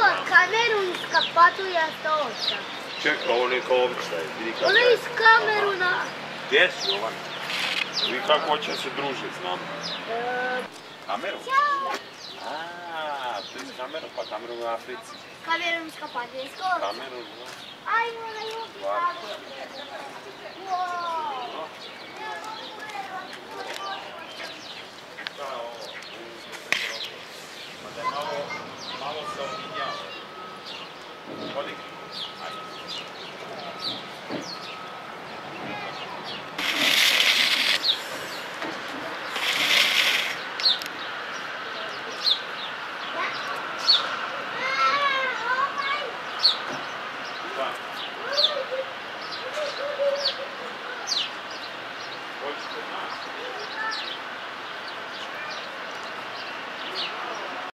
kamerunska patuljasta ovca. Čekaj, ovo neka ovca je. Ona je iz Kameruna. Gdje si Jovan? Vi kako hoće se družiti s nama? Kamerun? To je iz Kamerun, pa Kamerun u Africi. Kamerunska patuljasta ovca. Kamerun, da. Ajmo na ljubi tako. Malo se ominjava.